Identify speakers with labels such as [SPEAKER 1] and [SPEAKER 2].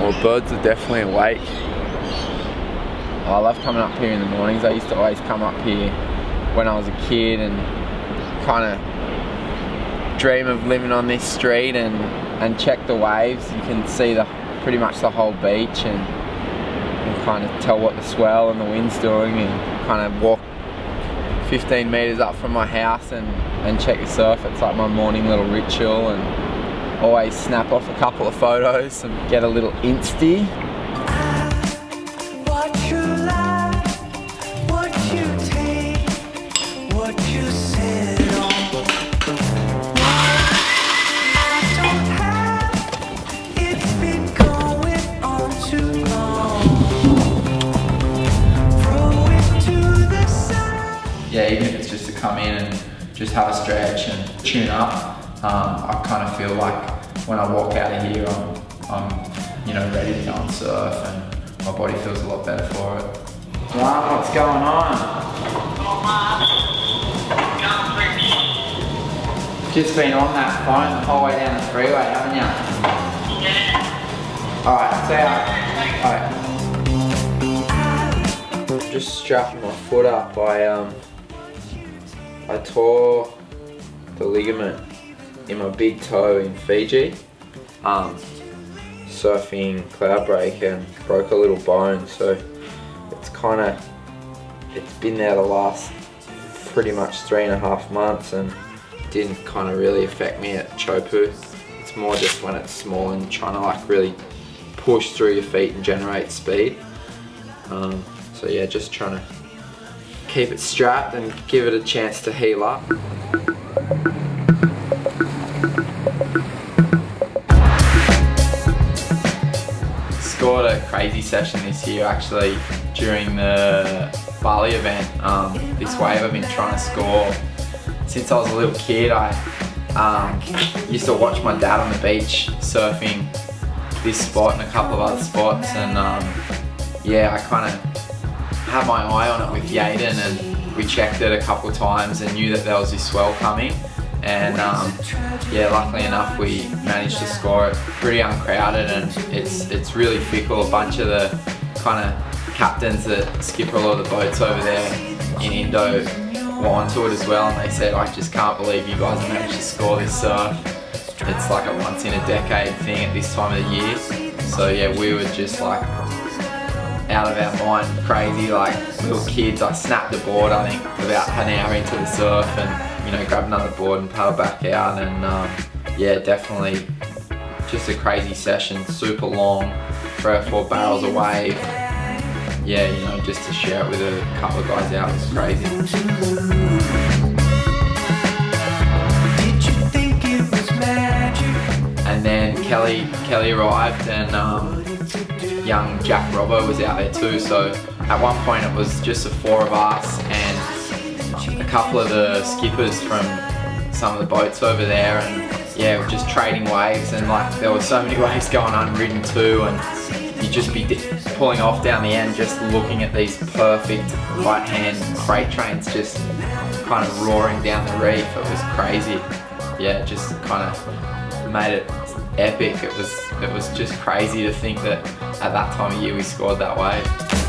[SPEAKER 1] Well, birds are definitely awake.
[SPEAKER 2] I love coming up here in the mornings. I used to always come up here when I was a kid and kind of dream of living on this street and check the waves. You can see pretty much the whole beach and kind of tell what the swell and the wind's doing, and kind of walk 15 meters up from my house and check the surf. It's like my morning little ritual, and always snap off a couple of photos and get a little insty.
[SPEAKER 3] Yeah, even if it's just to come in and just have a stretch and tune up, I kind of feel like when I walk out of here, I'm you know, ready to go and surf, and my body feels a lot better for it. Wow, what's going on? Just been on that phone the whole way down the freeway, haven't you? Yeah. Alright, see ya. Alright. Just strapping my foot up. I tore the ligament in my big toe in Fiji, surfing Cloudbreak, and broke a little bone, so it's been there the last pretty much 3.5 months, and didn't kind of really affect me at Chopu. It's more just when it's small and trying to like really push through your feet and generate speed. So yeah, just trying to keep it strapped and give it a chance to heal up. Scored a crazy session this year actually during the Bali event. This wave I've been trying to score since I was a little kid. I used to watch my dad on the beach surfing this spot and a couple of other spots, and yeah, I kind of had my eye on it with Yaden, and we checked it a couple of times and knew that there was this swell coming, and yeah, luckily enough we managed to score it pretty uncrowded, and it's really fickle. A bunch of the kind of captains that skip a lot of the boats over there in Indo were onto it as well, and they said, I just can't believe you guys have managed to score this surf. It's like a once in a decade thing at this time of the year. So yeah, we were just like out of our mind, crazy like little kids. I snapped the board I think about an hour into the surf, and you know, grabbed another board and paddled back out, and yeah, definitely just a crazy session, super long, 3 or 4 barrels a wave. Yeah, you know, just to share it with a couple of guys out was crazy. And then Kelly arrived, and young Jack Robbo was out there too, so at one point it was just the 4 of us and a couple of the skippers from some of the boats over there, and yeah, we're just trading waves, and like there were so many waves going unridden too, and you'd just be pulling off down the end just looking at these perfect right hand freight trains just kind of roaring down the reef. It was crazy. Yeah, just kind of made it epic. It was just crazy to think that at that time of year we scored that wave.